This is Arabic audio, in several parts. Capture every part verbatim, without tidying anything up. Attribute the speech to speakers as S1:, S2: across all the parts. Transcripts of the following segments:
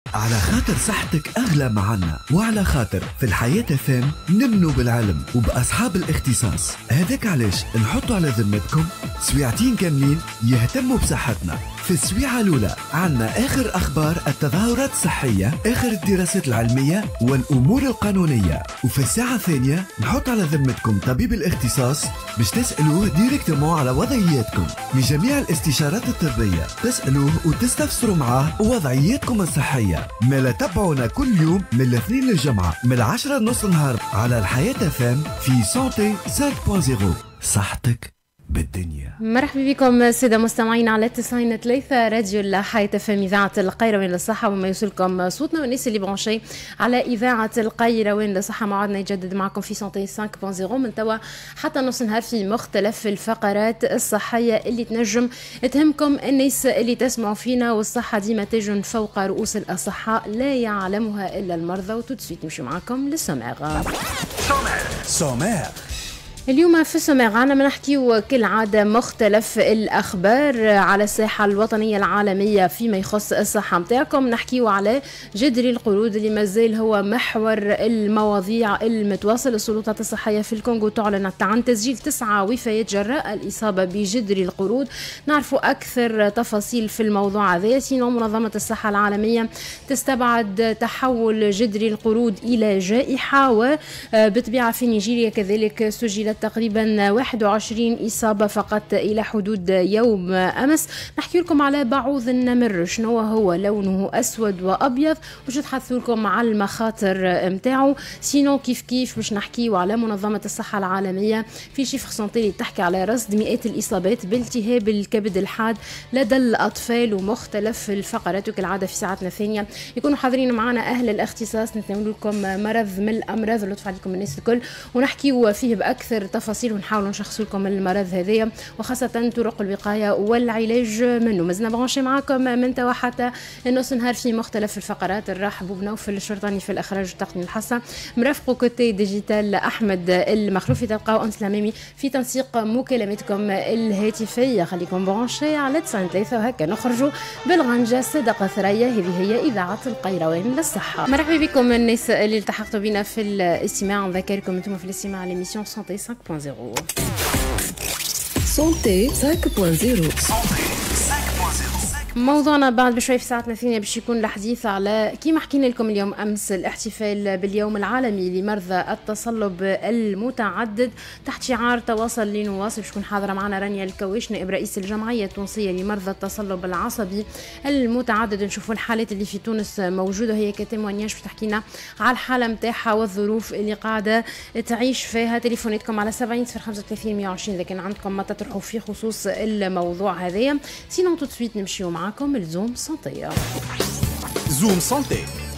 S1: على خاطر صحتك أغلى معنا، وعلى خاطر في الحياة فام نمنوا بالعلم وبأصحاب الاختصاص. هذاك علاش نحطوا على ذمتكم سويعتين كاملين يهتموا بصحتنا. في السويعة الأولى عنا آخر أخبار التظاهرات الصحية، آخر الدراسات العلمية والأمور القانونية. وفي الساعة الثانية نحط على ذمتكم طبيب الاختصاص باش تسألوه ديريكتومون على وضعياتكم. لجميع الاستشارات الطبية تسألوه وتستفسروا معاه وضعياتكم الصحية. مالا تابعونا كل يوم من الاثنين للجمعة من العشرة نص نهار على الحياة فام في سانتي خمسة نقطة صفر. صحتك بالدنيا.
S2: مرحبا بكم سادة مستمعين على تسعين ثلاثة راديو الحياة فام إذاعة القيروان للصحة، وما يوصلكم صوتنا والناس اللي برونشي على إذاعة القيروان للصحة. موعدنا يجدد معكم في سانتي خمسة نقطة صفر من توا حتى نص نهار في مختلف الفقرات الصحية اللي تنجم تهمكم الناس اللي تسمعوا فينا. والصحة ديما تاج فوق رؤوس الأصحاء لا يعلمها إلا المرضى. وتوتسويت نمشي معكم للسماغ.
S1: سماغ
S2: اليوم في السماغ عنا بنحكيو كالعادة مختلف الأخبار على الساحة الوطنية العالمية فيما يخص الصحة متاعكم. نحكيو على جدري القرود اللي مازال هو محور المواضيع المتواصل. السلطات الصحية في الكونغو تعلنت عن تسجيل تسعة وفيات جراء الإصابة بجدري القرود. نعرفوا أكثر تفاصيل في الموضوع هذا. سينو منظمة الصحة العالمية تستبعد تحول جدري القرود إلى جائحة، وبطبيعة في نيجيريا كذلك سجل تقريبا واحد وعشرين إصابة فقط إلى حدود يوم أمس. نحكي لكم على بعوض النمر، شنو هو لونه أسود وأبيض، وش تحثوا لكم على المخاطر متاعه. سينو كيف كيف باش نحكيو على منظمة الصحة العالمية في شيفر سانتي اللي تحكي على رصد مئات الإصابات بالتهاب الكبد الحاد لدى الأطفال ومختلف الفقرات. وكالعادة في ساعتنا الثانية يكونوا حاضرين معنا أهل الاختصاص نتناول لكم مرض من الأمراض اللي تدفع لكم الناس الكل ونحكيو فيه بأكثر تفاصيل ونحاولوا نشخصوا لكم المرض هذايا وخاصة طرق الوقاية والعلاج منه. مازلنا برونشي معاكم من توا حتى النص نهار في مختلف الفقرات. نرحبوا بنوفل الشرطاني في الإخراج والتقنية الحصة، مرافقوا كوتي ديجيتال أحمد المخلوفي. تلقاو أنس العمامي في تنسيق مكالمتكم الهاتفية. خليكم برونشي على تسعين ثلاثة وهكا نخرجوا بالغنجة صدقة ثريا. هذه هي إذاعة القيروان للصحة. مرحبا بكم الناس اللي التحقتوا بنا في الاستماع. نذكركم انتم في الاستماع على ليميسيون سانتي خمسة نقطة صفر.
S3: سانتي خمسة نقطة صفر.
S2: موضوعنا بعد بشوي في ساعتنا الثانية باش يكون الحديث على كيما حكينا لكم اليوم أمس الاحتفال باليوم العالمي لمرضى التصلب المتعدد تحت شعار تواصل لنواصل. باش تكون حاضرة معنا رانيا الكويش نائب رئيس الجمعية التونسية لمرضى التصلب العصبي المتعدد. نشوفوا الحالات اللي في تونس موجودة، هي كتموانياج باش تحكينا على الحالة متاعها والظروف اللي قاعدة تعيش فيها. تليفوناتكم على سبعين صفر خمسة وثلاثين مئة وعشرين إذا كان عندكم ما تطرحوا في خصوص الموضوع هذايا. سينو توتسويت نمشيو معاكم الزوم سانتي.
S1: زوم سانتي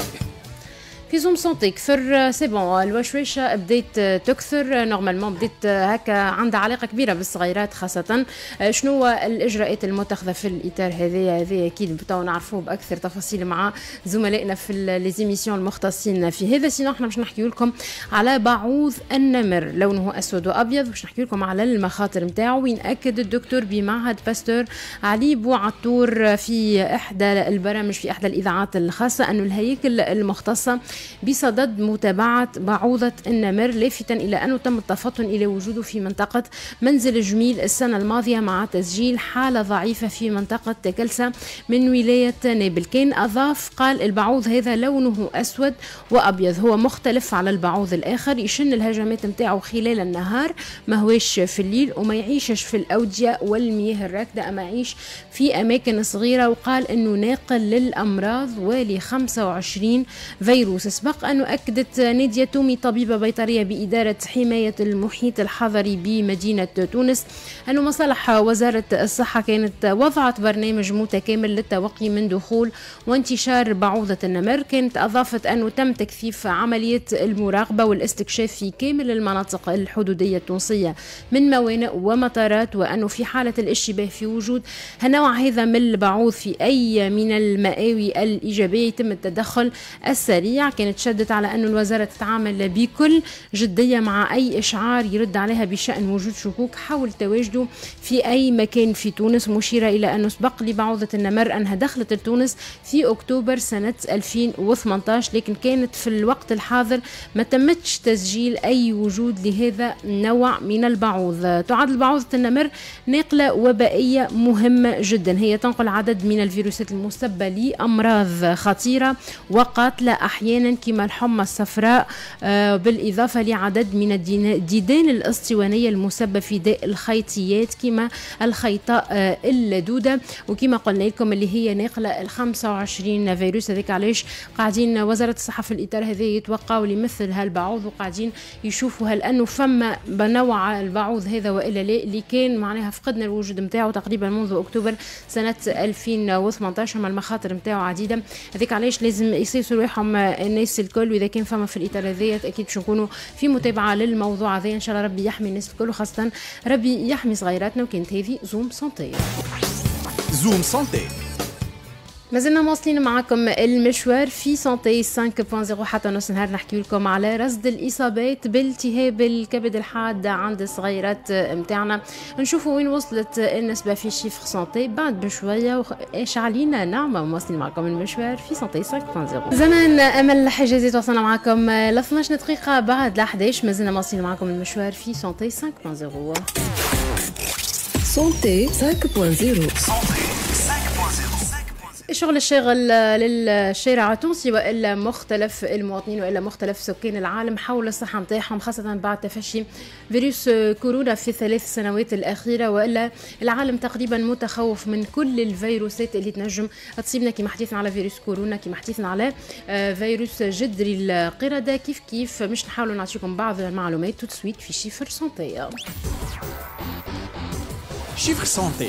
S2: في زوم سانتي كثر سي بون الوشويشه بديت تكثر نورمالمون، بديت هكا عندها علاقه كبيره بالصغيرات خاصه. شنو الاجراءات المتخذه في الاطار هذا هذا اكيد بتاو نعرفوه باكثر تفاصيل مع زملائنا في لي زيميسيون المختصين في هذا. سينو احنا باش نحكيو لكم على بعوض النمر لونه اسود وابيض، باش نحكيو لكم على المخاطر نتاعو. وين اكد الدكتور بمعهد باستور علي بوعطور في احدى البرامج في احدى الاذاعات الخاصه انه الهياكل المختصه بصدد متابعة بعوضة النمر، لافتا إلى أنه تم التفطن إلى وجوده في منطقة منزل جميل السنة الماضية مع تسجيل حالة ضعيفة في منطقة تكلسة من ولاية نابل. كان أضاف قال البعوض هذا لونه أسود وأبيض، هو مختلف على البعوض الآخر، يشن الهجمات متاعه خلال النهار ما هوش في الليل وما يعيشش في الأودية والمياه الراكدة، أما يعيش في أماكن صغيرة. وقال أنه ناقل للأمراض ول خمسة وعشرين فيروس. سبق أن أكدت نادية تومي طبيبة بيطرية بإدارة حماية المحيط الحضري بمدينة تونس أن مصالح وزارة الصحة كانت وضعت برنامج متكامل للتوقي من دخول وانتشار بعوضة النمر. كانت أضافت أنه تم تكثيف عملية المراقبة والاستكشاف في كامل المناطق الحدودية التونسية من موانئ ومطارات، وأنه في حالة الاشتباه في وجود النوع هذا من البعوض في أي من المآوي الإيجابية يتم التدخل السريع. كانت شدت على أن الوزارة تتعامل بكل جدية مع أي إشعار يرد عليها بشأن وجود شكوك حول تواجده في أي مكان في تونس، مشيرة إلى أنه سبق لبعوضة النمر أنها دخلت لتونس في أكتوبر سنة ألفين وثمانية عشر، لكن كانت في الوقت الحاضر ما تمتش تسجيل أي وجود لهذا النوع من البعوض. تعد البعوضة النمر ناقلة وبائية مهمة جدا، هي تنقل عدد من الفيروسات المسببة لأمراض خطيرة وقاتلة أحيانا كما الحمى الصفراء، بالإضافة لعدد من الديدان الاسطوانية المسببة في داء الخيطيات كما الخيطاء اللدودة، وكما قلنا لكم اللي هي ناقلة ال خمسة وعشرين فيروس. هذيك علاش قاعدين وزارة الصحة في الإطار هذا يتوقعوا لمثل هالبعوض، وقاعدين يشوفوا هل أنه فما بنوع البعوض هذا وإلا لا، اللي كان معناها فقدنا الوجود متاعه تقريبا منذ أكتوبر سنة ألفين وثمانية عشر، مع المخاطر متاعه عديدة. هذيك علاش لازم يسيسوا روحهم الناس الكل، وإذا كان فما في الإطار هذا أكيد باش نكونوا في متابعة للموضوع هذا إن شاء الله. ربي يحمي الناس الكل وخاصة ربي يحمي صغيراتنا. وكانت هذه زوم سانتي.
S4: زوم سانتي
S2: ما زلنا مواصلين معكم المشوار في سانتي خمسة نقطة صفر حتى نص نهار نحكي لكم على رصد الإصابات بالتهاب الكبد الحاد عند الصغيرات متاعنا، نشوفوا وين وصلت النسبة في شيفر سانتي بعد بشوية. ايش علينا نعمة مواصلين معكم المشوار في سانتي خمسة نقطة صفر. زمان أمل حجازي تواصلنا معكم ل اثناش دقيقة بعد ل إحدى عشر. ما زلنا مواصلين معكم المشوار في سانتي خمسة نقطة صفر.
S3: سانتي خمسة نقطة صفر.
S2: الشغل الشاغل للشارع التونسي والا مختلف المواطنين والا مختلف سكان العالم حول الصحه نتاعهم، خاصه بعد تفشي فيروس كورونا في الثلاث سنوات الاخيره، والا العالم تقريبا متخوف من كل الفيروسات اللي تنجم تصيبنا، كما حديثنا على فيروس كورونا، كما حديثنا على فيروس جدري القرده. كيف كيف مش نحاولوا نعطيكم بعض المعلومات تو سويت في شيفر سانتي.
S4: شيفر سانتي.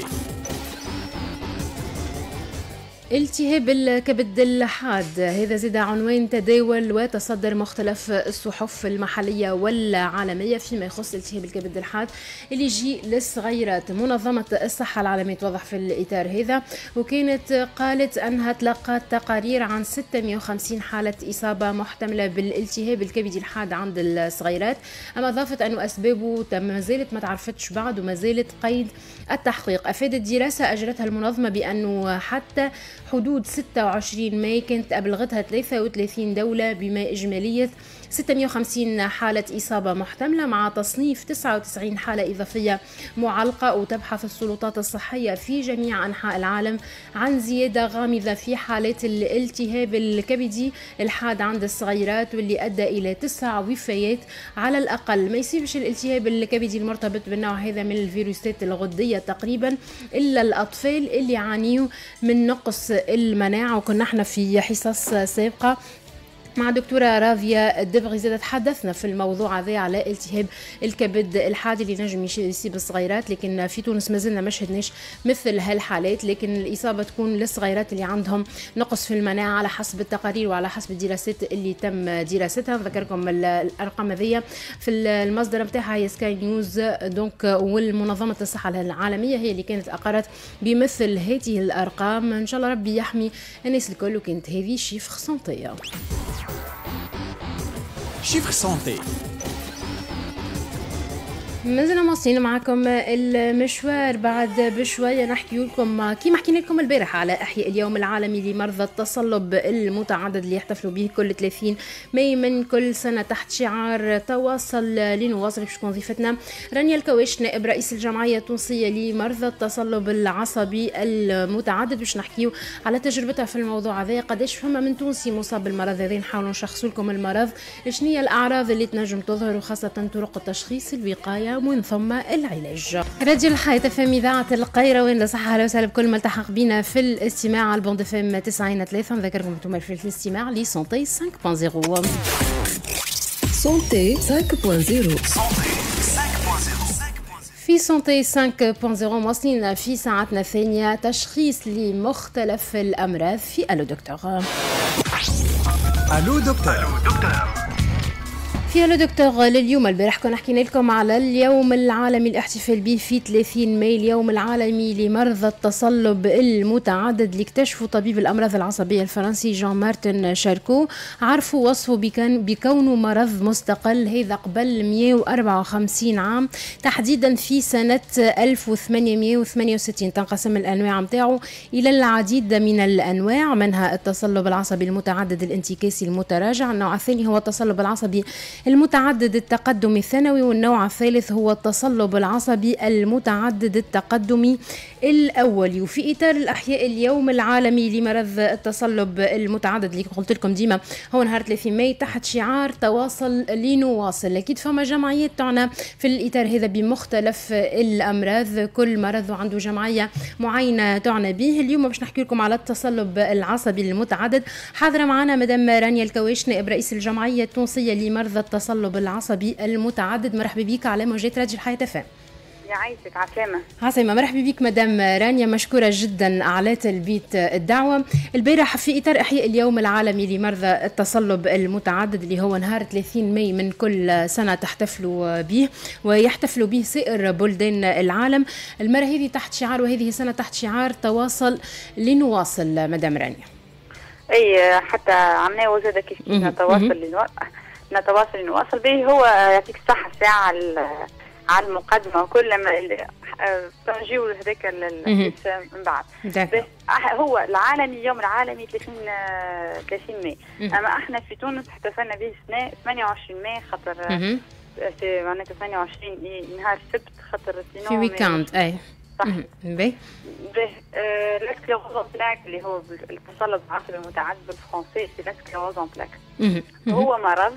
S2: التهاب الكبد الحاد هذا زاد عنوان تداول وتصدر مختلف الصحف المحلية والعالمية فيما يخص التهاب الكبد الحاد اللي يجي للصغيرات. منظمة الصحة العالمية توضح في الإطار هذا، وكانت قالت أنها تلقت تقارير عن ستمئة وخمسين حالة إصابة محتملة بالالتهاب الكبدي الحاد عند الصغيرات، أما أضافت أن أسبابه ما زالت ما تعرفتش بعد وما زالت قيد التحقيق. أفادت دراسة أجرتها المنظمة بأنه حتى حدود ستة وعشرين ماي كانت أبلغتها ثلاثة وثلاثين دولة بما إجمالية ستمئة وخمسين حالة إصابة محتملة، مع تصنيف تسعة وتسعين حالة إضافية معلقة. وتبحث السلطات الصحية في جميع أنحاء العالم عن زيادة غامضة في حالات الالتهاب الكبدي الحاد عند الصغيرات، واللي أدى إلى تسع وفيات على الأقل. ما يصيبش الالتهاب الكبدي المرتبط بالنوع هذا من الفيروسات الغدية تقريبا إلا الأطفال اللي يعانيوا من نقص المناعة. وكنا احنا في حصص سابقة مع دكتورة رافيا الدبغي تحدثنا في الموضوع هذا على التهاب الكبد الحاد اللي نجم يصيب الصغيرات، لكن في تونس ما زلنا ما شهدناش مثل هالحالات، لكن الإصابة تكون للصغيرات اللي عندهم نقص في المناعة على حسب التقارير وعلى حسب الدراسات اللي تم دراستها. نذكركم الأرقام هذه في المصدر نتاعها هي سكاي نيوز دونك، والمنظمة الصحة العالمية هي اللي كانت أقرت بمثل هذه الأرقام. إن شاء الله ربي يحمي الناس الكل. وكانت هذه شيفر سانتي.
S4: شيفر سانتي.
S2: مازلنا مواصلين معكم المشوار. بعد بشوية نحكي لكم كيما حكينا لكم البارح على إحياء اليوم العالمي لمرضى التصلب المتعدد اللي يحتفلوا به كل ثلاثين ماي من كل سنة تحت شعار تواصل لنواصل. باش تكون ضيفتنا رانيا الكواش نائب رئيس الجمعية التونسية لمرضى التصلب العصبي المتعدد، باش نحكيو على تجربتها في الموضوع هذا، قداش فما من تونسي مصاب بالمرض هذا. نحاولوا نشخصوا لكم المرض، شنو هي الأعراض اللي تنجم تظهر، وخاصة طرق التشخيص، الوقاية ومن ثم العلاج. راديو الحياة فم إذاعة القيروان لصحة. أهلا وسهلا بكل ملتحق بنا في الاستماع على البوند فم تسعين ثلاثة. نذكركم انتم في الاستماع لسانتي خمسة نقطة صفر.
S3: سانتي خمسة نقطة صفر.
S2: في سانتي خمسة نقطة صفر مواصلين في ساعتنا الثانية تشخيص لمختلف الأمراض في ألو دكتور.
S4: ألو دكتور.
S2: فيها لو دكتور لليوم البارح كنا حكينا لكم على اليوم العالمي الاحتفال به في ثلاثين ماي، اليوم العالمي لمرضى التصلب المتعدد اللي اكتشفوا طبيب الامراض العصبيه الفرنسي جان مارتن شاركو. عرفوا وصفه بكونه مرض مستقل، هذا قبل مئة وأربعة وخمسين عام، تحديدا في سنه ألف وثمانمئة وثمانية وستين. تنقسم الانواع نتاعو الى العديد من الانواع، منها التصلب العصبي المتعدد الانتكاسي المتراجع، النوع الثاني هو التصلب العصبي المتعدد التقدم الثانوي، والنوع الثالث هو التصلب العصبي المتعدد التقدمي الأولي. وفي إطار الأحياء اليوم العالمي لمرض التصلب المتعدد اللي قلت لكم ديما هو نهار ثلاثين ماي تحت شعار تواصل لنواصل. أكيد فما جمعيات تعنى في الإطار هذا بمختلف الأمراض، كل مرض عنده جمعية معينة تعنى به. اليوم باش نحكي لكم على التصلب العصبي المتعدد. حاضرة معنا مدام رانيا الكويش، نائب رئيس الجمعية التونسية لمرضى التصلب العصبي المتعدد. مرحبا بك على موجات راديو الحياة فام.
S5: يعيشك عسلامة.
S2: عسلامة، مرحبا بك مدام رانيا، مشكورة جدا على تلبية الدعوة. البارح في إطار إحياء اليوم العالمي لمرضى التصلب المتعدد اللي هو نهار ثلاثين ماي من كل سنة تحتفلوا به ويحتفلوا به سائر بلدان العالم، المرة هذه تحت شعار وهذه السنة تحت شعار تواصل لنواصل. مدام رانيا
S5: اي حتى عملنا وزادة كيف نتواصل لنواصل نتواصل لنواصل به. هو يعطيك الصحة ساعة على المقدمة وكل لما نجيو هذاك من بعد. هو العالمي اليوم العالمي ثلاثين ماي، اما احنا في تونس احتفلنا به سنة ثمانية وعشرين ماي خاطر في معناتها ثمانية وعشرين نهار السبت خاطر
S2: في ويكاند. اي
S5: صح. به به الاسكليروز بلاك اللي هو التصلب العصبي المتعدد بالفرنسي، سي الاسكليروز بلاك. هو مرض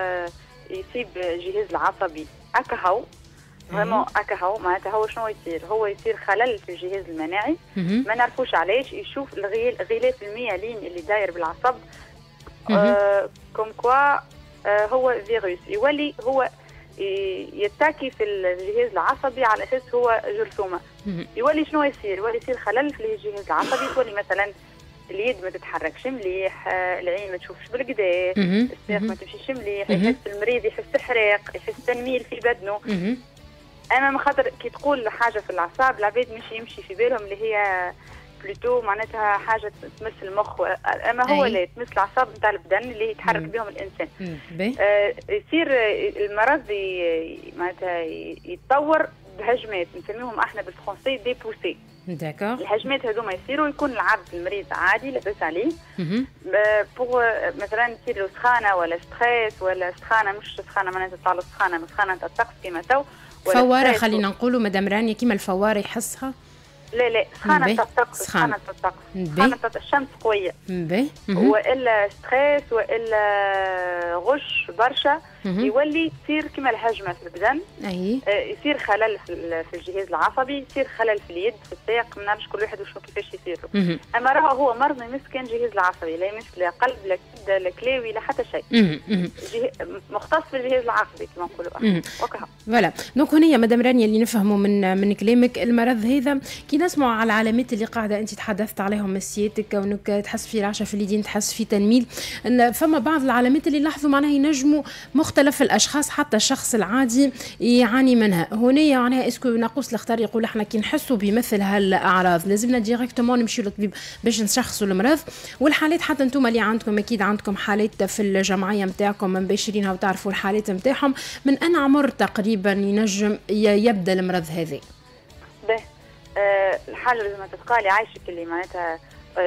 S5: يصيب الجهاز العصبي اكهو فريمون اكهو. معناتها هو شنو يصير؟ هو يصير خلل في الجهاز المناعي، ما نعرفوش علاش. يشوف الغلاف الميالين اللي داير بالعصب آه كوم كوا آه هو فيروس، يولي هو يتاكي في الجهاز العصبي على اساس هو جرثومه. يولي شنو يصير؟ يولي يصير خلل في الجهاز العصبي، تولي مثلا اليد ما تتحركش مليح، العين ما تشوفش بالكدا، الساق ما تمشيش مليح، يحس المريض يحس حراق، يحس تنميل في بدنه. اما من خاطر كي تقول حاجه في الاعصاب العباد مش يمشي في بالهم اللي هي بلوتو معناتها حاجه تمس المخ، اما هو لا تمس الاعصاب نتاع البدن اللي يتحرك بهم الانسان. آه يصير المرض معناتها يتطور بهجمات نسميهم احنا بالفرنسي دي بوسي.
S2: داكور.
S5: الهجمات هذوما يصيروا يكون العبد المريض عادي لاباس عليه. بوغ مثلا تصير له سخانه ولا ستريس ولا سخانه مش سخانه معناتها تطلع له سخانه سخانه تاع الطقس كيما تو،
S2: فواره خلينا نقولوا مدام رانيا كيما الفواره يحسها.
S5: لا لا سخانه تاع الطقس، سخانه تاع الطقس، سخانه تاع الشمس قويه، والا ستريس والا غش برشا، يولي تصير كما الهجمه في البدن.
S2: اي
S5: آه يصير خلل في, في الجهاز العصبي، يصير خلل في اليد في الساق، ما نعرفش كل واحد وشنو كيفاش يصير له. اما راه هو مرض ما يمس كان الجهاز العصبي، لا يمس لا قلب لا كبده لا كلاوي لا حتى شيء، مختص في الجهاز العصبي كما نقولوا وكها.
S2: فوالا دونك هنا مدام رانيا اللي نفهموا من من كلامك المرض هذا كي نسمعوا على العلامات اللي قاعده انت تحدثت عليهم مسياتك، كونك تحس في رعشه في اليدين، تحس في تنميل، ان فما بعض العلامات اللي لاحظوا معناها ينجموا مختلف الاشخاص حتى الشخص العادي يعاني منها. هنا معناها اسكو ناقوس الاختار يقول احنا كي نحسوا بمثل هالاعراض لازمنا ديريكتومون نمشيو للطبيب باش نشخصوا المرض؟ والحالات حتى انتم اللي عندكم اكيد عندكم حالات في الجمعيه نتاعكم مباشرينها وتعرفوا الحالات نتاعهم، من ان عمر تقريبا ينجم يبدا المرض هذا؟
S5: به أه الحاله لازم تتقالي عايشك اللي معناتها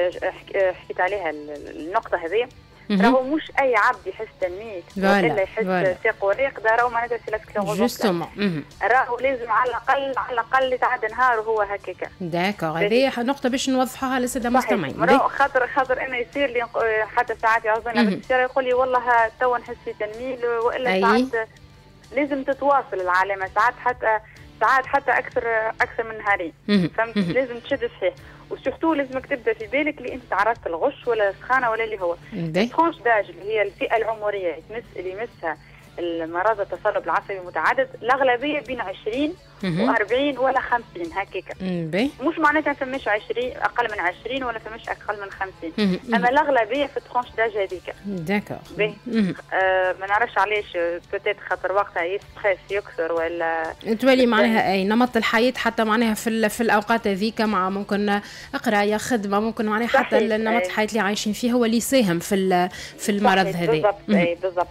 S5: أه حكيت عليها النقطه هذه، راهو مش اي عبد يحس تنميل ولا يحس ساق وريق، ده راهو معناتها سيلاسكليروز
S2: جوستومون،
S5: راهو لازم على الاقل على الاقل يتعدى نهار وهو هكاكا.
S2: داكور، هذه نقطه باش نوضحوها للساده المستمعين.
S5: راهو خاطر خاطر انا يصير لي حتى ساعات يعوزوني بس يصير يقول لي والله توا نحس في تنميل، والا ساعات لازم تتواصل العلامه، ساعات حتى ساعات حتى اكثر اكثر من نهارين، فهمت؟ لازم تشد صحيح، وسورتو لازمك تبدا في بالك اللي انت تعرضت للغش ولا سخانه ولا اللي هو ترونش داج اللي هي الفئه العمريه تمس اللي يمسها المرض التصلب العصبي المتعدد الاغلبيه بين عشرين و40 ولا خمسين هكاك. مش معناتها فماش عشرين اقل من عشرين ولا فماش اقل من خمسين، اما الاغلبيه في الترونش داج هذيك.
S2: داكور.
S5: آه ما نعرفش علاش، بوتيت خاطر وقتها يستريس يكثر ولا
S2: تولي معناها اي نمط الحياه حتى معناها في في الاوقات هذيك مع ممكن قرايه خدمه ممكن معناها حتى النمط الحياه اللي عايشين فيه هو اللي يساهم في في المرض هذا.
S5: بالضبط اي بالضبط.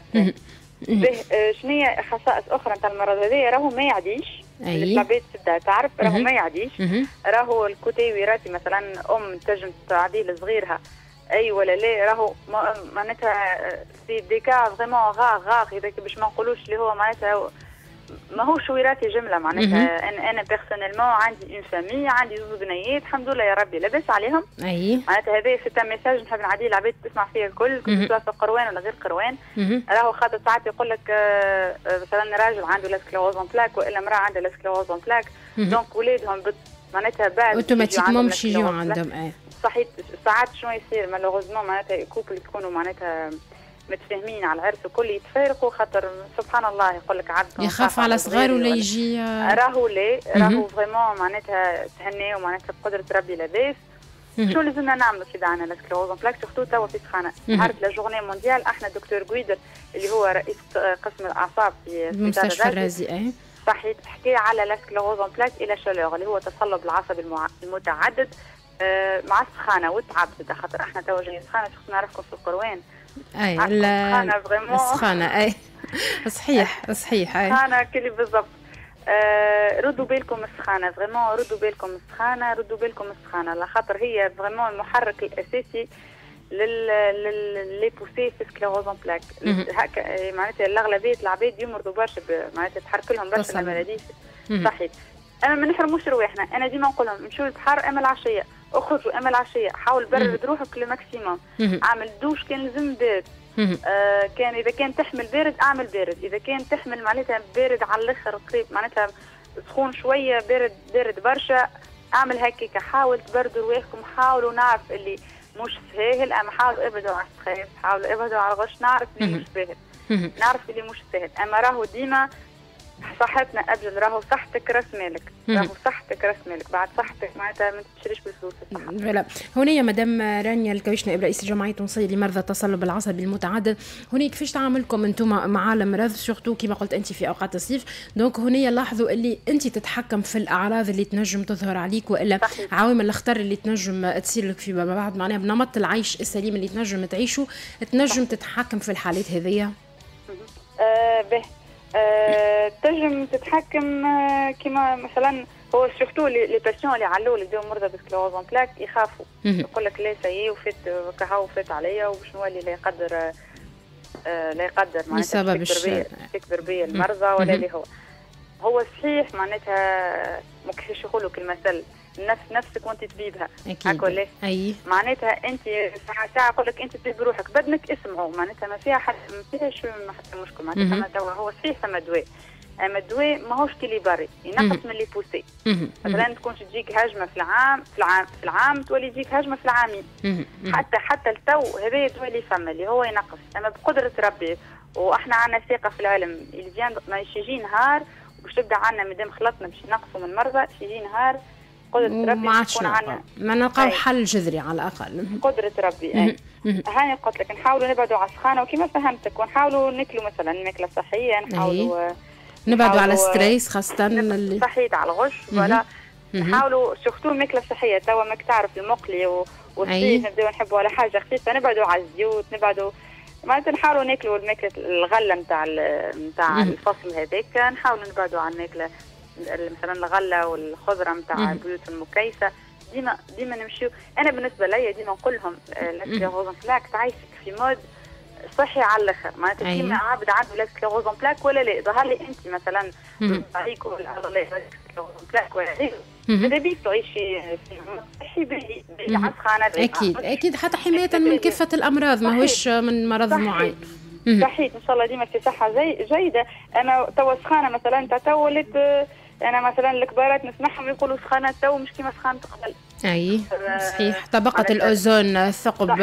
S5: شنو هي خصائص اخرى نتاع المرض هذا؟ راهو ما يعديش.
S2: أي.
S5: العباد تبدا تعرف راهو ما يعديش. راهو الكوتي وراثي مثلا ام تنجم تعدي لصغيرها اي ولا لا، راهو معناتها في ديكا فريمون غار غار اذا باش ما نقولوش اللي هو معناتها ماهوش وراثي جمله. معناتها انا انا بيرسونيلمون عندي اون فامي، عندي زوج بنيات الحمد لله يا ربي لاباس عليهم.
S2: اي
S5: معناتها هذا سي ميساج نحب نعديه العباد تسمع فيه الكل، سواء في قروان ولا غير قروان. راهو خاطر ساعات يقول لك مثلا راجل عنده لاسكليروز بلاك والا امراه عندها لاسكليروز بلاك، دونك ولادهم معناتها بعد
S2: اوتوماتيكمون باش يجيو عندهم. اي
S5: صحيح. ساعات شنو يصير مالوغوزمون معناتها كوبل يكونوا معناتها متفاهمين على العرس وكل يتفارقوا خاطر سبحان الله يقول لك عبد
S2: يخاف على صغار ولا يجي.
S5: راهو لا راهو فريمون معناتها تهنيو معناتها بقدره ربي لاباس. شنو لازمنا نعملوا كي عندنا لاسكليروز بلاك سورتو توا في سخانه؟ عارف لا جورني مونديال احنا دكتور غويدر اللي هو رئيس قسم الاعصاب في
S2: مستشفى الرازي اي
S5: صحيح حكى على لاسكليروز بلاك الى شالور اللي هو تصلب العصبي المتعدد مع السخانه والتعب، خاطر احنا توا جايين سخانه شفت نعرفكم في القروان.
S2: اي السخانه اي صحيح صحيح اي
S5: السخانه كلي بالضبط. آه ردوا بالكم السخانه فريمون، ردوا بالكم السخانه، ردوا بالكم السخانه لخاطر هي فريمون المحرك الاساسي لل لل لي بوسي في سكليروز بلاك. هكا معناتها الاغلبيه العباد يمرضوا برشا معناتها تحرك لهم برشا المرض. صحيح. اما ما نحرموش رواحنا، انا ديما نقول لهم نمشيو للبحر اما العشيه، اخرجوا اما العشيه، حاول برد روحك للماكسيموم، اعمل دوش كان لازم بارد. آه كان اذا كان تحمل بارد اعمل بارد، اذا كان تحمل معناتها بارد على الاخر قريب معناتها سخون شويه بارد بارد برشا اعمل هكاك. حاول تبردوا رواحكم، حاولوا نعرف اللي مش سهل اما حاولوا ابعدوا على السخاف، حاولوا ابعدوا على الغش، نعرف اللي مش سهل نعرف اللي مش سهل. اما راهو ديما صحتنا أجل، راهو صحتك راس مالك، راهو صحتك راس مالك، بعد صحتك معناتها ما تشريش بالفلوس الصحة.
S2: فوالا. هنا يا مدام رانيا الكويشنا رئيس الجمعية التونسية لمرضى التصلب العصبي المتعدد، هنا كيفاش تعاملكم انتم مع المرض سورتو كما قلت انت في اوقات الصيف؟ دونك هنا لاحظوا اللي انت تتحكم في الاعراض اللي تنجم تظهر عليك والا صحيح. عوامل الخطر اللي تنجم تصير لك فيما بعد معناها بنمط العيش السليم اللي تنجم تعيشه تنجم تتحكم في الحالات هذيا.
S5: أه به أه تنجم تتحكم أه كما مثلا هو سورتو لي باسيون اللي علوا اللي بداو مرضى بسكليروز بلاك يخافوا، يقول لك لا سي وفات كهو فات عليا وباش نولي لا يقدر أه لا يقدر معناتها تكبر بيا المرضى ولا اللي هو هو صحيح معناتها ما كيفاش يقولوا كالمثل نفس نفسك وانت طبيبها هكا ولا
S2: اي
S5: معناتها انت ساعه ساعه يقول لك انت طبيب روحك بدنك اسمعوا معناتها ما فيها حد ما فيهاش ما حتى مشكل معناتها هو صحيح ثم دواء اما الدواء ماهوش كلي بري ينقص من اللي بوسي مثلا تكونش تجيك هجمه في العام في العام في العام تولي تجيك هجمه في العامين حتى حتى التو هذا الدواء اللي فما اللي هو ينقص اما بقدره ربي واحنا عندنا ثقه في العلم اللي ما يجي نهار باش تبدا عندنا مادام خلطنا باش نقصوا من المرضى يجي نهار قدرة ربي
S2: ما عادش ما نلقاو حل جذري على الأقل
S5: قدرة ربي أي هاني قلت لك نحاولوا نبعدوا على السخانة وكما فهمتك ونحاولوا ناكلوا مثلا ماكلة صحية نحاولوا
S2: نبعدوا على الستريس خاصة
S5: اللي صحيت على الغش ولا نحاولوا سورتو ماكلة صحية توا ماك تعرف المقلي والصيف نبداو نحبوا على حاجة خفيفة نبعدوا على الزيوت نبعدوا معناتها نحاولوا ناكلوا الماكلة الغلة نتاع نتاع الفصل هذاك نحاولوا نبعدوا على الماكلة مثلا الغله والخضره نتاع البيوت المكيسه ديما ديما نمشيو انا بالنسبه لي ديما نقول لهم السكليروز بلاك تعيشك في مود صحي على الاخر معناتها كيما عبد عنده السكليروز بلاك ولا لا ظهر لي انت مثلا عليك ولا السكليروز بلاك ولا غير ماذا بيك تعيشي في صحي باهي على السخانه
S2: اكيد اكيد حتى حمايه من كافه الامراض ماهوش من مرض معين
S5: صحيح ان شاء الله ديما في صحه زي جيده انا توا سخانه مثلا انت تو وليت انا مثلا الكبارات نسمعهم يقولوا سخانه تو مش كيما سخانه قبل.
S2: اي صحيح، طبقه الاوزون الثقب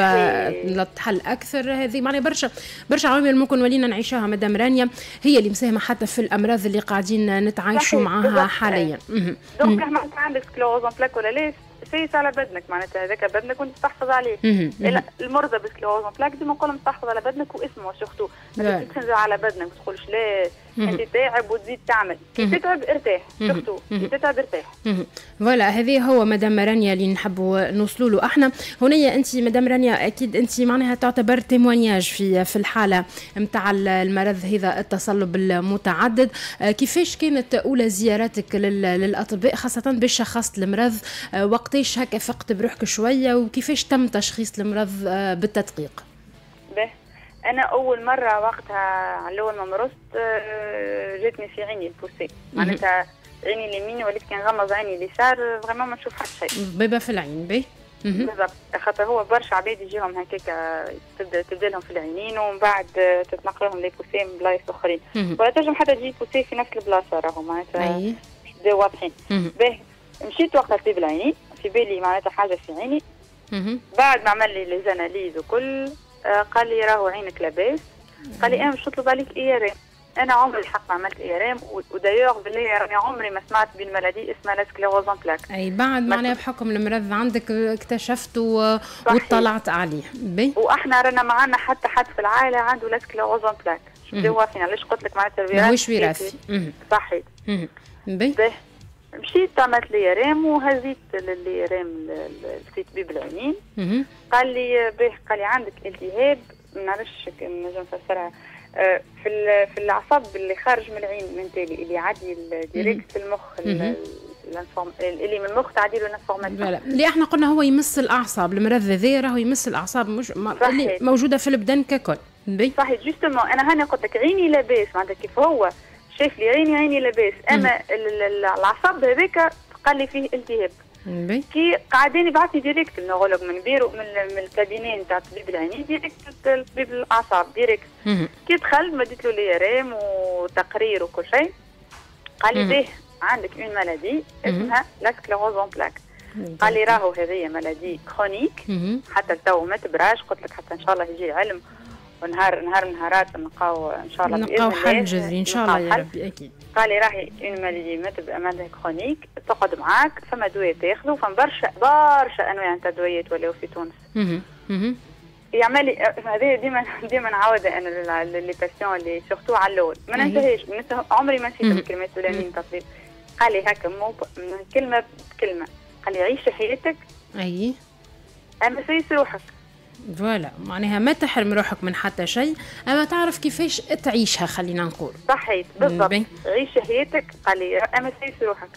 S2: تحل اكثر. هذه معناها برشا برشا عوامل ممكن ولينا نعيشها مدام رانيا، هي اللي مساهمه حتى في الامراض اللي قاعدين نتعايشوا معها حاليا.
S5: دونك ما عندك سكلوروز بلاك ولا ليش سيس على بدنك، معناتها هذاك بدنك وانت تحفظ عليه. المرضى بالسكلوروز بلاك ديما نقول لهم تحفظ على بدنك واسمه سورتو، ما تنزل على بدنك ما تقولش لا انت تعب وتزيد تعمل، كي تتعب ارتاح سورتو، كي تتعب ارتاح.
S2: فوالا هذه هو مدام رانيا اللي نحبوا نوصلوا له احنا. هنيا انت مدام رانيا اكيد انت معناها تعتبر تيمونياج في في الحاله نتاع المرض هذا التصلب المتعدد. كيفاش كانت اولى زياراتك للاطباء خاصه باش شخصت المرض؟ وقتاش هكا فقت بروحك شويه وكيفاش تم تشخيص المرض بالتدقيق؟
S5: به انا اول مره وقتها على اول ما مرضت جاتني في عيني البوسي، معناتها عيني اليمين وليت كان غمض عيني اليسار فريمون ما نشوف حتى شيء،
S2: بيبه في العين. بي
S5: بالضبط، خاطر هو برشا عباد يجيهم هكاك تبدا تبدا لهم في العينين ومن بعد تتنقل لهم لي بوسي من بلايص اخرين، ولا تنجم حتى تجي بوسي في نفس البلاصه راهو معناتها بداو واضحين. باهي مشيت وقت طبيب العينين في بالي معناتها حاجه في عيني، بعد ما عمل لي لي زاناليز وكل آه قال لي راهو عينك لاباس، قال لي انا مش نطلب عليك ايرام. انا عمري الحق ما عملت ايرام، ودايوغ بالله راني عمري ما سمعت بالملادي اسمها لا سكليروز ان بلاك.
S2: اي بعد معناها بحكم المرض عندك اكتشفت واطلعت عليه. بي
S5: واحنا رانا معنا حتى حد في العائله عنده لا سكليروز ان بلاك، شو فينا ليش قلت لك معناتها الوراثه
S2: ماهوش وراثي.
S5: صحيح.
S2: بي
S5: مشيت عملت لي رام وهزيت لي رام لطبيب العينين، قال لي به قال لي عندك التهاب ما نعرفش نجم نفسرها في في الاعصاب اللي خارج من العين من تالي اللي يعدي ديريكت في المخ اللي من المخ تعدي له الانفورماسيون.
S2: لا اللي احنا قلنا هو يمس الاعصاب، المرض ذا راهو يمس الاعصاب مش اللي موجوده في البدن ككل.
S5: صحيح جوستومون انا هاني قلت لك عيني لاباس معناتها كيف هو شاف لي عيني عيني لاباس، اما العصب هذاك قال لي فيه التهاب. كي قاعدين يبعثني ديريكت النورولوج من بيرو من من الكابينين تاع طبيب العينين ديريكت طبيب الاعصاب ديريكت. كي دخلت مديت له لي رام وتقرير وكل شيء، قال لي به عندك اون مالادي اسمها لا سكليروز ان بلاك. قال لي راهو هذه مالادي كرونيك حتى تو ما تبراش، قلت لك حتى ان شاء الله يجي علم ونهار نهار نهارات نلقاو ان شاء الله
S2: نلقاو حل جذري ان شاء الله يا ربي اكيد.
S5: قال لي راهي اون مالادي ما تبقى مالها كرونيك تقعد معاك، فما دواء تاخذوا، فما برشا برشا انواع تاع دوايات ولاو في تونس. اها يعمل لي هذه ديما ديما نعاودها انا لي باسيون اللي سورتو على الاول ما ننساهاش، عمري ما نسيت الكلمات الفلانيين تطبيب. قال لي هكا مو من كلمه بكلمه، قال لي عيش حياتك
S2: اي
S5: اما سيس روحك.
S2: فوالا معناها ما تحرم روحك من حتى شيء، اما تعرف كيفاش تعيشها خلينا نقول.
S5: صحيح بالضبط، عيش حياتك. قال لي اما سيس روحك.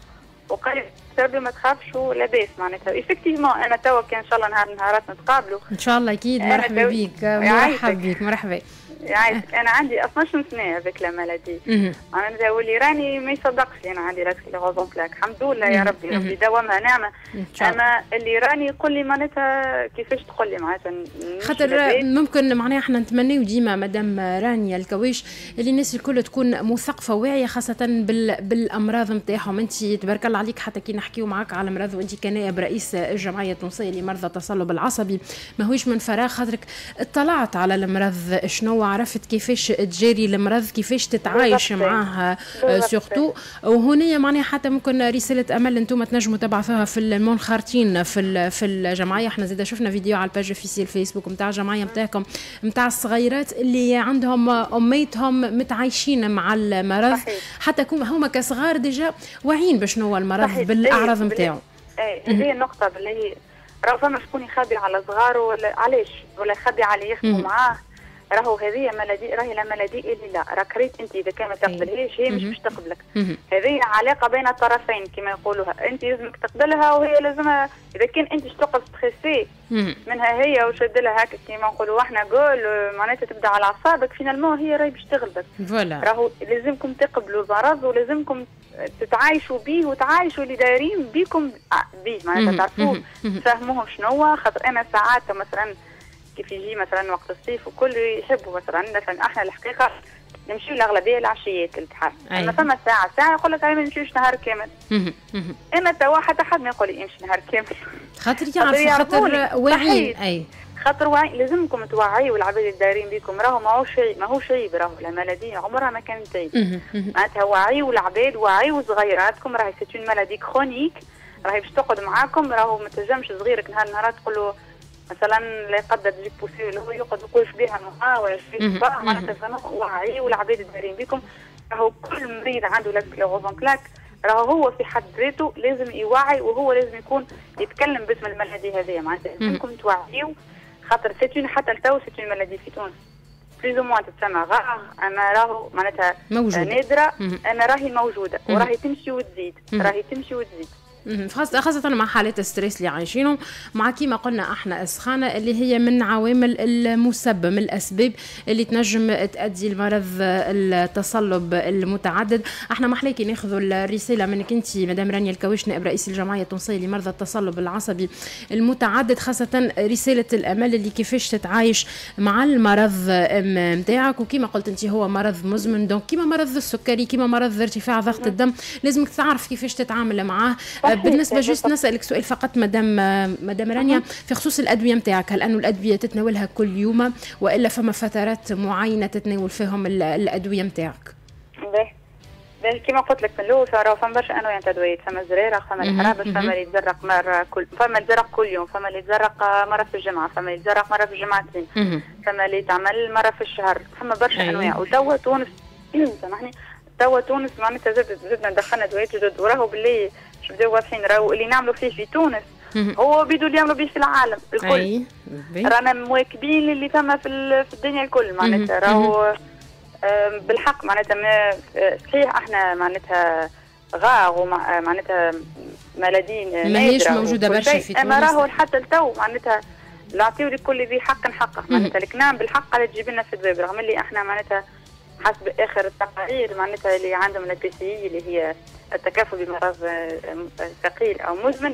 S5: وقال لي ربي ما تخافش ولاباس معناتها افكتيفمون. انا توا كان ان شاء الله نهار نهارات نتقابلوا
S2: ان شاء الله اكيد. مرحبا بيك مرحبا بيك مرحبا
S5: يعيشك. انا عندي اثناش سنه هذيك لا مالادي، انا واللي راني ما يصدقش انا عندي لا سكليروز ان بلاك، الحمد لله يا ربي ربي دوامها نعمه. اما اللي راني يقول لي معناتها كيفاش تقول لي معناتها
S2: خاطر ممكن معناها احنا نتمناو ديما مدام رانيا الكواش اللي الناس الكل تكون مثقفه واعيه خاصه بال... بالامراض نتاعهم. انت تبارك الله عليك حتى كي نحكيو معاك على مرض وانت كنائب رئيس الجمعيه التونسيه لمرضى التصلب العصبي ماهوش من فراغ، خاطرك اطلعت على المرض شنو، عرفت كيفاش تجاري المرض كيفاش تتعايش معاه سورتو. وهنا معناها حتى ممكن رساله امل انتم تنجموا تبعثوها في المنخرطين في في الجمعيه. احنا زيد شفنا فيديو على الباج اوفيسيال فيسبوك نتاع الجمعيه نتاعكم نتاع الصغيرات اللي عندهم اميتهم متعايشين مع المرض، حتى هما كصغار ديجا واعيين بشنو هو المرض بالاعراض نتاعو.
S5: اي هذه النقطه باللي راه فما شكون يخبي على صغاره ولا علاش ولا يخبي عليه يخدموا معاه. راهو هذه ملادي راهي لا ملادي اللي لا راك ريت انت اذا كان ما تقبلهاش هي مش باش تقبلك. هذه علاقه بين الطرفين كما يقولوها، انت لازمك تقبلها وهي لازمها. اذا كان انت تقف ستريسي منها هي وشد لها هكا كما نقولوا احنا قول معناتها تبدا على اعصابك فينالمون هي راهي باش تغلبك. راهو لازمكم تقبلوا المرض ولازمكم تتعايشوا به وتعايشوا اللي دايرين بيكم به معناتها تعرفوا تفهموهم شنو. خاطر انا ساعات مثلا كيف يجي مثلا وقت الصيف وكل يحبوا مثلا مثلا احنا الحقيقه نمشيو الاغلبيه العشيات للبحر. اما فما ساعه ساعه يقول لك ما نمشيوش نهار كامل. انا توا حتى حد ما يقول لي امشي نهار كامل.
S2: خاطر يعرف خاطر واعيين. اي
S5: خاطر واعي لازمكم توعيوا العباد الدايرين بكم. راهو ماهوش شيء ماهوش عيب. راهو المالادي عمرها ما كانت عيب. معناتها وعيوا العباد وعيوا صغيراتكم. راهي سيت اون مالادي كرونيك. راهي باش تقعد معاكم. راهو ما تنجمش صغيرك نهار نهارات تقول له مثلا لا يقدر تجيب بوسي اللي هو يقعد يقول بها معاه ولا شبيه بها. معناتها فما وعيوا العباد الدايرين بكم. راهو كل مريض عنده لاكسكليروز بلاك راهو هو في حد ذاته لازم يوعي وهو لازم يكون يتكلم باسم المالادي هذه. معناتها لازمكم توعيوا خاطر سيتون حتى التو سيتون مالادي في تونس بليز موا تتسمى غار. اما راهو معناتها نادره. اما راهي موجوده وراهي تمشي وتزيد. راهي تمشي وتزيد
S2: خاصة خاصة مع حالات الستريس اللي عايشينهم مع كيما قلنا احنا السخانة اللي هي من عوامل المسبب من الاسباب اللي تنجم تؤدي المرض التصلب المتعدد. احنا محليكي ناخذوا الرسالة منك انت مدام رانيا الكواش نائب رئيس الجمعية التونسية لمرضى التصلب العصبي المتعدد، خاصة رسالة الامل اللي كيفاش تتعايش مع المرض نتاعك. وكيما قلت انت هو مرض مزمن، دونك كيما مرض السكري كيما مرض ارتفاع ضغط الدم لازمك تعرف كيفاش تتعامل معاه. بالنسبه جوست نسالك سؤال فقط مدام مدام رانيا في خصوص الادويه نتاعك، هل انه الادويه تتناولها كل يوم والا فما فترات معينه تتناول فيهم الادويه نتاعك؟
S5: باهي باهي كيما قلت لك من الاول راه فما برشا انواع تاع ادويه. فما الزريره فما الحرابش فما اللي يتزرق مره كل فما اللي يتزرق كل يوم فما اللي يتزرق مره في الجمعه فما اللي يتزرق مره في الجمعتين فما اللي تعمل مره في الشهر. فما برشا انواع. وتوا تونس سامحني توا تونس معناتها زدنا دخلنا ادويات جدد وراهو باللي بداو واضحين. راهو اللي نعملوا فيه في تونس هو بيدو اللي يعملوا به في العالم الكل. رانا مواكبين اللي فما في في الدنيا الكل. معناتها راهو بالحق معناتها صحيح احنا معناتها غار ومعناتها ملادين
S2: ماهيش موجوده برشا في تونس.
S5: اما راهو حتى التو معناتها نعطيو لكل ذي حق حقه. معناتها الكلام بالحق على تجيب لنا في الدواب رغم اللي احنا معناتها حسب اخر التقارير معناتها اللي عندهم البي سي اي اللي هي التكافل بمرض ثقيل او مزمن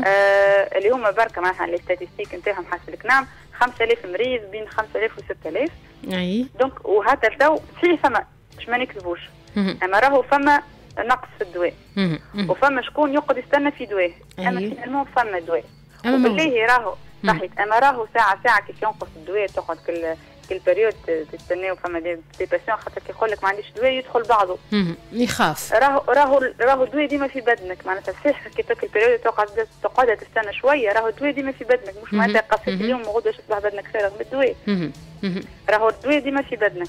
S5: آه اللي هما بركه معناتها الاستاتيستيك نتاعهم حسب الكلام خمسة آلاف مريض بين خمسة آلاف و ستة آلاف.
S2: اي
S5: دونك وهذا التو فيه فما باش ما نكذبوش اما راهو فما نقص في الدواء وفما شكون يقعد يستنى في دواء. اما فينالمون فما دواء وبالله راهو صحيح. اما راهو ساعه ساعه كيف ينقص الدواء تقعد كل كل بريود تستناو فما دي باسيون خاطر كي يقول لك ما عنديش دواء يدخل بعضه
S2: يخاف.
S5: راهو راهو راهو الدواء ديما في بدنك. معناتها صحيح كي تاكل بريود تقعد تقعد تستنى شويه راهو الدواء ديما في بدنك مش معناتها قصيت اليوم وغدا تصبح بدنك فارغ من الدواء. راهو الدواء ديما في بدنك.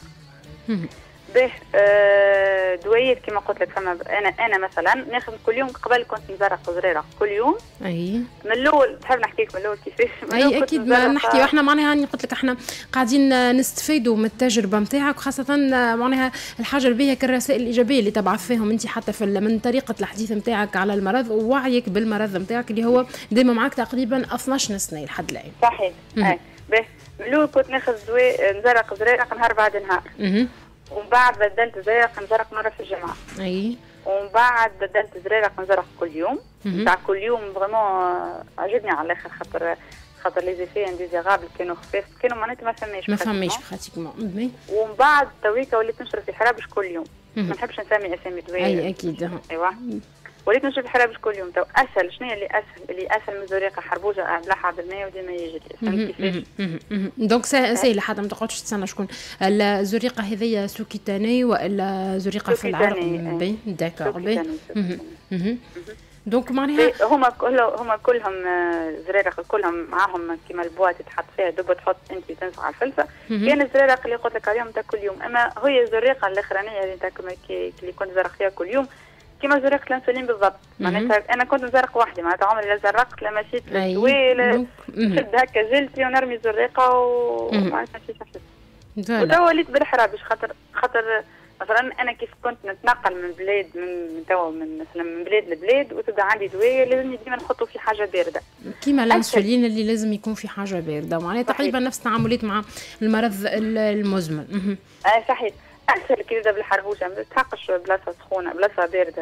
S5: به آه دويات كما قلت لك فما انا انا مثلا ناخذ كل يوم. قبل كنت نزرق زريره كل يوم.
S2: اي
S5: من الاول تحب نحكي لك من الاول كيفاش.
S2: اي اكيد ما نحكي واحنا معناها هاني قلت لك احنا قاعدين نستفيدوا من التجربه نتاعك خاصه معناها الحاجه الباهيه كالرسائل الايجابيه اللي تبعث فيهم انت حتى في من طريقه الحديث نتاعك على المرض ووعيك بالمرض نتاعك اللي هو ديما معك تقريبا اثنا عشر سنه لحد الان.
S5: صحيح. اي به من الاول كنت ناخذ دواء نزرق زريره نهار بعد نهار. ومن بعد بدلت زريق نزرق مرة في الجمعة.
S2: اي
S5: ومن بعد بدلت زريق نزرق كل يوم. تاع كل يوم فريمون عجبني على الاخر خاطر خاطر لي زيفي انديزيرابل كانوا خفاف كانوا معناتها ما فماش
S2: ما فماش براتيكمون.
S5: ومن بعد تويكا وليت نشرب في حرابش كل يوم. ما نحبش نسمي اسامي دواء.
S2: اي اكيد.
S5: ايوا وليت نشرب حرابش كل يوم. تو اسهل شنو اللي اسهل اللي اسهل من الزريقه حربوجه ملح عبد الماء وديما يجري. فهمت كيفاش؟
S2: دونك سهل حتى ما تقعدش تستنى شكون الزريقه هذيا سوكيتاني والا زريقه في العرق. باهي داكور باهي. دونك معناها
S5: هما كلهم هما كلهم زريرق كلهم معاهم كيما البواط تحط فيها دب تحط انت تنفع الفلفه. كان الزريرق اللي قلت لك اليوم تاع كل يوم. اما هي الزريقه الاخرانيه اللي تاع اللي كنت زرق فيها كل يوم كيما زرقت الانسولين بالضبط. معناتها انا كنت نزرق وحدي معناتها عمري لا زرقت لا مشيت للدواء نشد هكا جلتي ونرمي زريقه ومعناتها ماشي صحيح. وتوا وليت بالحرابش خاطر خاطر مثلا انا كيف كنت نتنقل من بلاد من توا من مثلا من بلاد لبلاد وتبدا عندي دواء لازم ديما نحطه في حاجه بارده
S2: كيما الانسولين اللي لازم يكون في حاجه بارده. معناتها تقريبا نفس التعاملات مع المرض المزمن.
S5: اه صحيح. اسهل كي يبدا بالحربوشه، ما تحقش بلاصه سخونه بلاصه بارده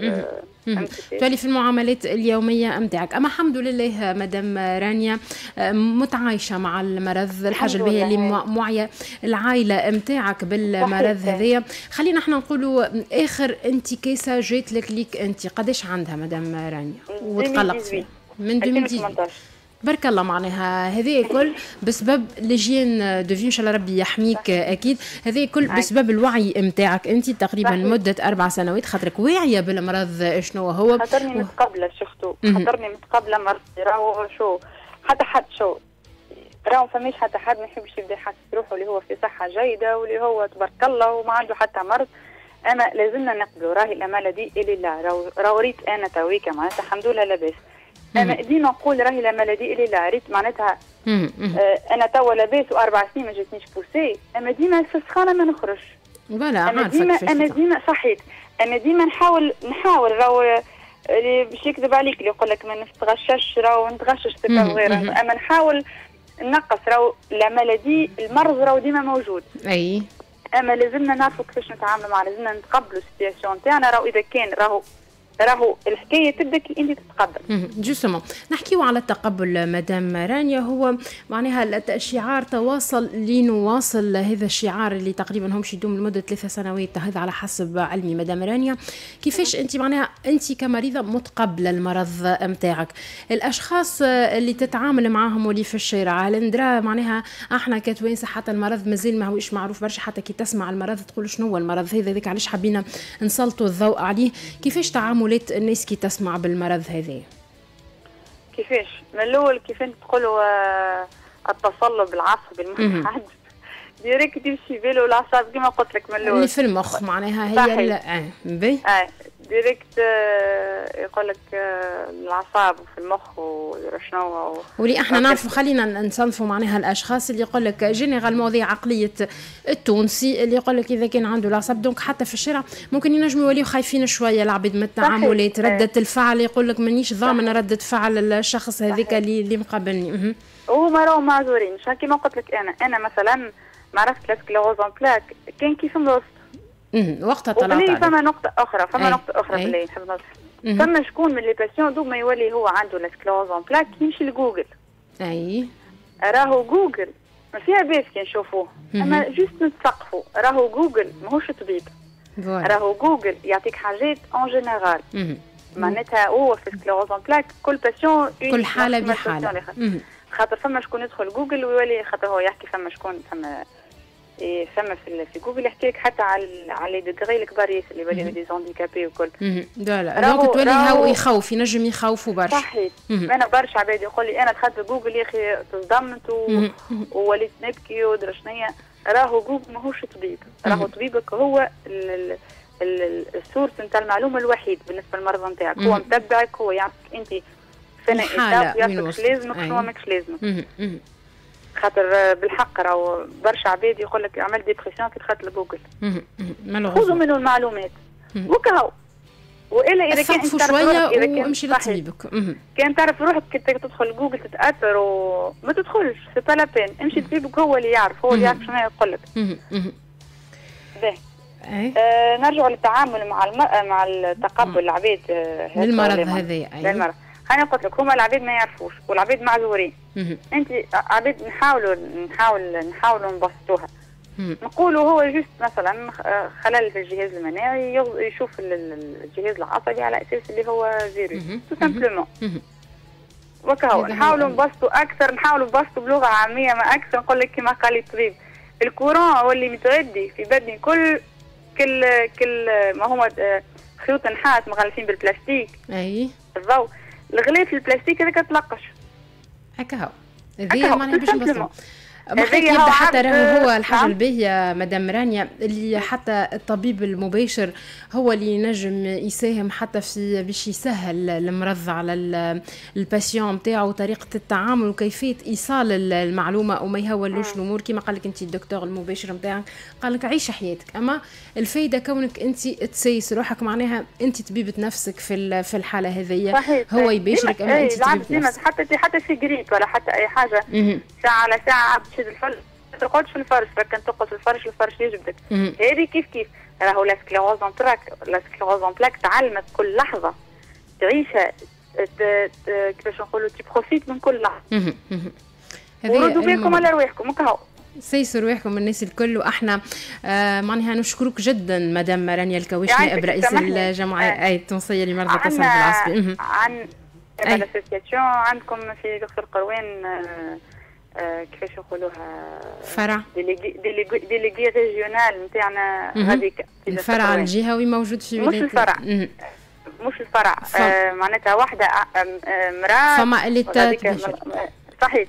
S5: باش
S2: تولي في المعاملات اليوميه نتاعك. اما الحمد لله مدام رانيا متعايشه مع المرض، الحاجه الباهيه اللي معيا العائله نتاعك بالمرض هذايا. خلينا احنا نقولوا اخر انتكاسه جات لك ليك انت قداش عندها مدام رانيا وتقلقت فيها؟ من ألفين وثمانطاش. بارك الله. معناها هذا الكل بسبب لجين دو في، ان شاء الله ربي يحميك اكيد. هذا الكل بسبب الوعي نتاعك انت تقريبا صحيح. مده اربع سنوات خاطرك واعيه بالمرض شنو هو.
S5: خاطرني متقبله شفتوا، خاطرني متقبله مرضي. راهو شو حتى حد شو راهو فماش حتى حد ما يحبش يبدا يحس روحه اللي هو في صحه جيده واللي هو تبارك الله وما عنده حتى مرض. اما لازمنا نقبلوا راهي الامانه دي الى الله. راهو راهو ريت انا تويكا معناتها الحمد لله لاباس. انا ديما نقول راهي لا مالادي اللي لا ريت معناتها آه انا توا لاباس واربع سنين ما جاتنيش بوسي. اما ديما في السخانه ما نخرج.
S2: فوالا
S5: انا ديما انا ديما صحيت. انا ديما نحاول نحاول راهو اللي باش يكذب عليك اللي يقول لك ما نتغشش راهو نتغشش غير. اما نحاول نقص راهو لا مالادي المرض راهو ديما موجود.
S2: اي
S5: اما لازمنا نعرفوا كيفاش نتعاملوا معاه. لازمنا نتقبلوا السيتياسيون تاعنا. راهو اذا كان راهو راهو الحكايه تبدا كي انت تتقبل.
S2: جوستومون نحكيو على التقبل مدام رانيا. هو معناها الشعار تواصل لنواصل، هذا الشعار اللي تقريبا همش يدوم لمده ثلاثة سنوات هذا على حسب علمي. مدام رانيا كيفاش انت معناها انت كمريضه متقبله المرض نتاعك؟ الاشخاص اللي تتعامل معاهم واللي في الشارع هل ندرى معناها احنا كتوانسه حتى المرض مازال ما هوش معروف برشا، حتى كي تسمع المرض تقول شنو هو المرض هذا؟ ذاك علاش حبينا نسلطوا الضوء عليه. كيفاش تعامل الناس كي تسمع بالمرض هذا؟
S5: كيفاش؟ من الاول كيف انت تقولوا آه التصلب العصبي المتحد ديريكت يمشي باله الاعصاب كما قلت لك من الاول
S2: اللي في المخ معناها هي اه بي
S5: اه ديريكت آه يقول لك آه الاعصاب في المخ وشنو
S2: واللي احنا نعرفوا. خلينا نصنفوا معناها الاشخاص اللي يقول لك جينيرال مواضيع عقليه التونسي اللي يقول لك اذا كان عنده الاعصاب دونك حتى في الشارع ممكن ينجموا يوليو خايفين شويه العباد من التعاملات. رده الفعل يقول لك مانيش ضامن رده فعل الشخص هذاك اللي اللي مقابلني.
S5: هما راهو معذورين. مش كيما قلت لك انا انا مثلا معرفت السكليروز اون بلاك كان كيف نوصل
S2: وقتها طلعت عليه.
S5: فما نقطه اخرى فما أي. نقطه اخرى بالله نحب نوصل. فما شكون من لي باسيون دوما يولي هو عنده السكليروز اون بلاك يمشي لجوجل.
S2: اي
S5: راهو جوجل ما فيها باس كي نشوفوه. اما جوست نتثقفوا. راهو جوجل ماهوش طبيب. راهو جوجل يعطيك حاجات اون جينيرال. معناتها هو في السكليروز اون بلاك كل باسيون
S2: كل حاله بحاله.
S5: خاطر فما شكون يدخل جوجل ويولي خاطر هو يحكي فما شكون فما إيه فما في, في جوجل يحكي لك حتى على على لي دوغري الكبار ياسر اللي يولي دي زونديكابي وكل.
S2: لا لا دونك تولي هاو يخوف ينجم يخوفوا برشا.
S5: صحيح. انا برشا عباد يقول لي انا دخلت جوجل يا اخي تصدمت ووليت نبكي ودرا شنيا. راهو جوجل ماهوش طبيب. راهو طبيبك هو السورس نتاع المعلومه الوحيد بالنسبه للمرضى نتاعك. هو متبعك هو يعرفك انت فين إيتاب يعرفك لازمك شنو ماكش لازمك. خاطر بالحق راهو برشا عباد يقول لك عمل ديبرسيون كي دخلت لجوجل. خذوا منه المعلومات وكهو. والا اذا كان انت
S2: شويه وامشي لطبيبك.
S5: كان تعرف روحك كي تدخل جوجل تتاثر وما تدخلش سي با لا بين. امشي لطبيبك هو اللي يعرف هو اللي يعرف شنو يقول لك. باهي آه نرجع للتعامل مع الم... مع التقبل العباد آه
S2: للمرض هذا.
S5: ايوه انا قلت لك هما العباد ما يعرفوش والعباد معذورين. انت عباد نحاولوا نحاول نحاولوا نبسطوها. نقولوا هو جست مثلا خلل في الجهاز المناعي يشوف الجهاز العصبي على اساس اللي هو فيروس تو سامبلومون. وكهو نحاولوا نبسطوا اكثر نحاولوا نبسطوا بلغه عاميه ما اكثر. نقول لك كما قال الطبيب الكورون هو اللي متغذي في بدني كل كل كل ما هو خيوط نحاس مغلفين بالبلاستيك.
S2: اي
S5: الضوء الغلاف البلاستيك هذاك تلقش
S2: هكا هو. هذه معناها باش نبسطوا محيط يبدا حتى راهو هو الحاجه الباهيه مدام رانيا اللي حتى الطبيب المباشر هو اللي ينجم يساهم حتى في باش يسهل المرض على الباسيون نتاعو طريقه التعامل وكيفيه ايصال المعلومه وما يهولوش الامور. كما قال لك انت الدكتور المباشر نتاعك قال لك عيش حياتك. اما الفايده كونك انت تسيس روحك معناها انت طبيبه نفسك في في الحاله هذيا هو يباشرك. اما انت طبيبه نفسك
S5: حتى حتى في جريب ولا حتى اي حاجه ساعه على ساعه تشد الفل ترقدش في الفرش، راك ترقد في الفرش الفرش يجبدك. هذه كيف كيف راهو لا سكليروز اون بلاك، لا سكليروز اون بلاك تعلمك كل لحظه تعيشها، كيفاش نقولوا تي بروفيت من كل لحظه. وردوا بالكم على رواحكم وكهو
S2: سيسوا رواحكم الناس الكل. واحنا آه معناها نشكرك جدا مدام رانيا الكويشني نائب رئيس الجمعيه آه التونسيه لمرضى التصلب العصبي.
S5: عن الاسوسياسيون عندكم في دكتور قروان آه آه كيفاش يقولوها
S2: فرع
S5: ديليغي ريجيونال نتاعنا غاديك
S2: الفرع الجهوي موجود في
S5: ولايه مش الفرع مم. مش الفرع آه معناتها واحده امراه
S2: فما اللي
S5: صحيح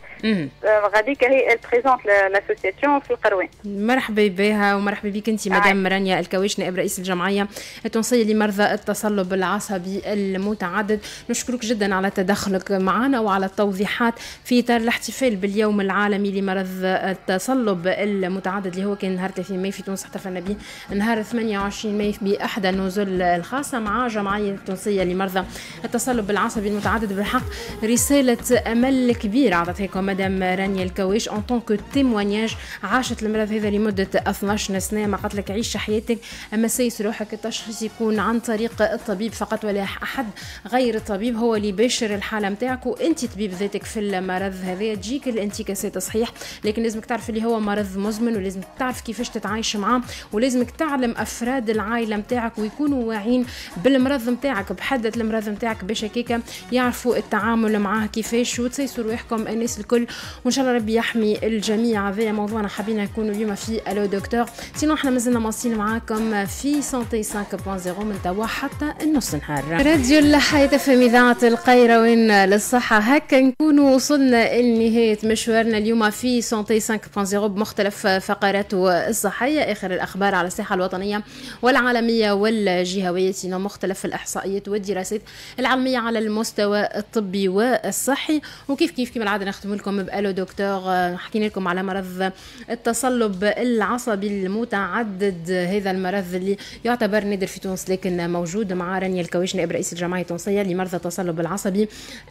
S5: غاديك هي البريزونت لاسوسياسيون في القروان.
S2: مرحبا بها ومرحبا بك انت مدام رانيا الكويش نائب رئيس الجمعيه التونسيه لمرضى التصلب العصبي المتعدد. نشكرك جدا على تدخلك معنا وعلى التوضيحات في اطار الاحتفال باليوم العالمي لمرض التصلب المتعدد اللي هو كان نهار ثلاثين ماي في تونس، احتفلنا به نهار ثمانية وعشرين ماي باحدى النزل الخاصه مع جمعيه التونسيه لمرضى التصلب العصبي المتعدد. بالحق رساله امل كبيره عطتها مدام رانيا الكويش ان طون كو تيموانياج. عاشت المرض هذا لمده اثناش سنه، ما قالت لك عيش حياتك اما سيس روحك. التشخيص يكون عن طريق الطبيب فقط ولا احد غير الطبيب هو اللي يباشر الحاله نتاعك، وانت طبيب ذاتك في المرض هذا تجيك الانتكاسات صحيح، لكن لازمك تعرف اللي هو مرض مزمن ولازمك تعرف كيفاش تتعايش معاه، ولازمك تعلم افراد العائله نتاعك ويكونوا واعيين بالمرض نتاعك بحدة المرض نتاعك باش هكاك يعرفوا التعامل معاه كيفاش. وتسيسوا روحكم الناس الكل وان شاء الله ربي يحمي الجميع. هذا موضوعنا حابين نكونوا اليوم في الو دكتور. سينو احنا مازلنا مواصلين معاكم في سانتي خمسة فاصلة صفر من توا حتى النص نهار. راديو الحياة في اذاعة القيروان للصحة. هكا نكونوا وصلنا لنهاية مشوارنا اليوم في سانتي خمسة فاصلة صفر بمختلف فقراته الصحية، اخر الاخبار على الساحة الوطنية والعالمية والجهوية، سينو مختلف الاحصائيات والدراسات العلمية على المستوى الطبي والصحي. وكيف كيف كما العادة نختم لكم بألو دكتور. حكينا لكم على مرض التصلب العصبي المتعدد، هذا المرض اللي يعتبر نادر في تونس لكن موجود، مع رانيا الكويش نائب رئيس الجمعية التونسية لمرضى التصلب العصبي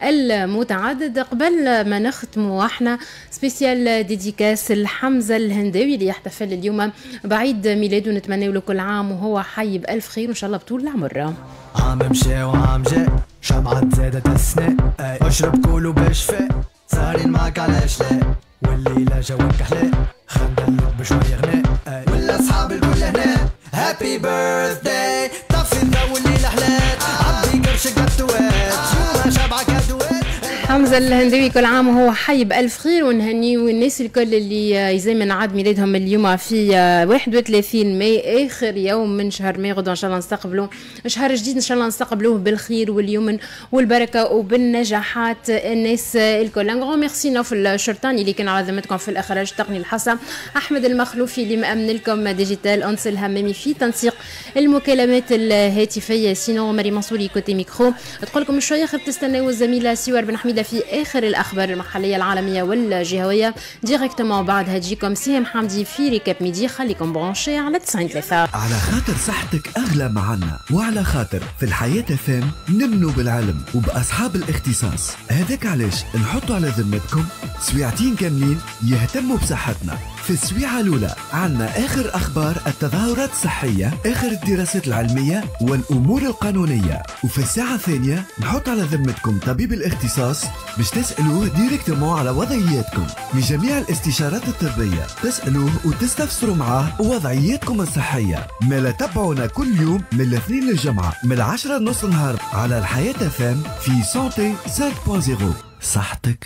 S2: المتعدد. قبل ما نختموا احنا سبيسيال ديديكاس لحمزة الهنداوي اللي يحتفل اليوم بعيد ميلاده، نتمنى له كل عام وهو حي بألف خير وان شاء الله بطول العمر.
S6: عام مشى وعام جاء شمعة زادت السناء، اشرب كله بشفاء صارين معك علاش لا، والليلة جوك أحلى خندلك بشوية غناء، ولا أصحاب الكل هنا هابي بيرثداي طفي الضو الليلة حلات عبي قرشك بالتوات شو ما شبعك هدوات.
S2: حمزة الهنداوي كل عام وهو حي بألف خير، ونهنيو الناس الكل اللي يزامن عيد ميلادهم اليوم في واحد وثلاثين ماي آخر يوم من شهر ماي. غدوة إن شاء الله نستقبلوا شهر جديد إن شاء الله نستقبلوه بالخير واليمن والبركة وبالنجاحات الناس الكل. ان ميرسي نوفل الشرطاني اللي كان على ذمتكم في الإخراج التقني الحصة، أحمد المخلوفي اللي مأمن لكم ديجيتال، أنس الهمامي في تنسيق المكالمات الهاتفية، سينو مري منصوري كوتي ميكرو. تقول لكم شوية خير تستناو الزميلة سوار بن حميدة في آخر الأخبار المحلية العالمية والجهوية ديريكتومون. بعدها تجيكم سهام حمدي في ريكاب ميدي. خليكم برونشي على تسعين ثلاثة.
S1: على خاطر صحتك أغلى معنا، وعلى خاطر في الحياة فام نمنوا بالعلم وبأصحاب الاختصاص. هذاك علاش نحطوا على ذمتكم سويعتين كاملين يهتموا بصحتنا. في السويعة الأولى عنا آخر أخبار التظاهرات الصحية، آخر الدراسات العلمية والأمور القانونية. وفي الساعة الثانية نحط على ذمتكم طبيب الاختصاص باش تسألوه ديريكتومون على وضعياتكم لجميع الاستشارات الطبية، تسألوه وتستفسروا معاه وضعياتكم الصحية. مالا تابعونا كل يوم من الاثنين للجمعة من العشرة نص نهار على الحياة فام في سانتي خمسة فاصلة صفر. صحتك